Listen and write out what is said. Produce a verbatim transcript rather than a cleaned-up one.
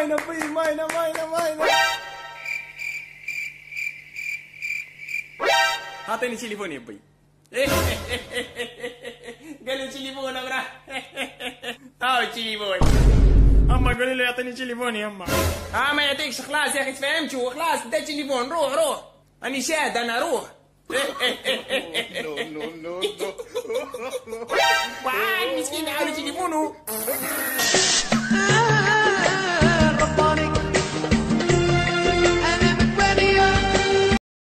ماينا بي ماينا ماينا ماينا. اعطيني تليفوني يا بي. قال له تليفونك راه. هاو تليفون. اما قولي له يعطيني تليفوني يا اما. اه ما يعطيكش خلاص يا اخي تفهمتوا خلاص دا تليفون روح روح. راني شاد انا روح. نو نو نو نو. وعاد مسكين عاود تليفونه.